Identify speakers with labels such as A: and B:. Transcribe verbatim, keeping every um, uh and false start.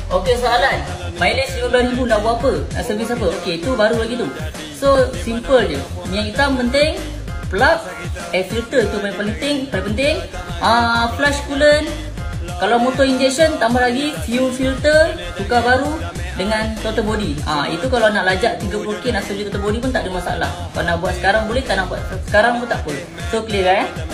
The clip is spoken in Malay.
A: Okey, soalan. Mileage lima belas ribu nak buat apa? Nak servis apa? Okey, itu baru lagi tu. So, simple je. Yang hitam penting, plug, air filter tu paling penting, paling penting. Ah, flush coolant. Kalau motor injection, tambah lagi fuel filter, tukar baru dengan total body. Ah, itu kalau nak lajak tiga puluh K nak servis total body pun tak ada masalah. Kalau nak buat sekarang boleh, tak nak buat sekarang pun tak apa. So, clear kan?